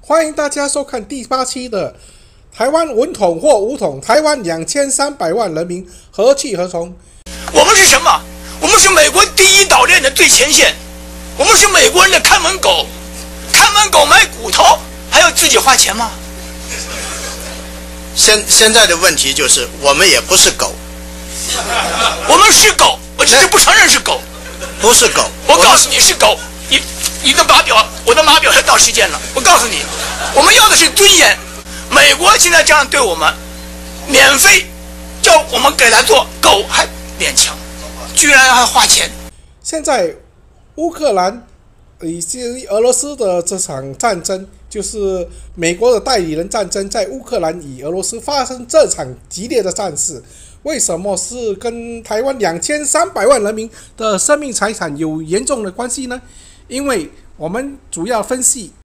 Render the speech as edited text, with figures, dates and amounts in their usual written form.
欢迎大家收看第8期的台湾稳统或武统，台湾2300万人民何去何从？ 我们是什么？我们是美国第一岛链的最前线，我们是美国人的看门狗，看门狗买骨头还要自己花钱吗？ 现在的问题就是，我们也不是狗， 我们是狗，我只是不承认是狗， 不是狗。 我告诉你是狗，你的码表，我的码表要到时间了。我告诉你，我们要的是尊严。美国现在这样对我们，免费叫我们给他做狗还勉强，居然还花钱。 现在乌克兰以及俄罗斯的这场战争，就是美国的代理人战争，在乌克兰与俄罗斯发生这场激烈的战事，为什么是跟台湾2300万人民的生命财产有严重的关系呢？因为我们主要分析